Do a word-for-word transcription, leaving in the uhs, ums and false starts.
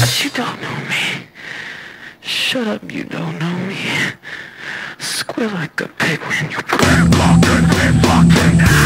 You don't know me. Shut up, you don't know me. Squeal like a pig when you put it locked in, locked in.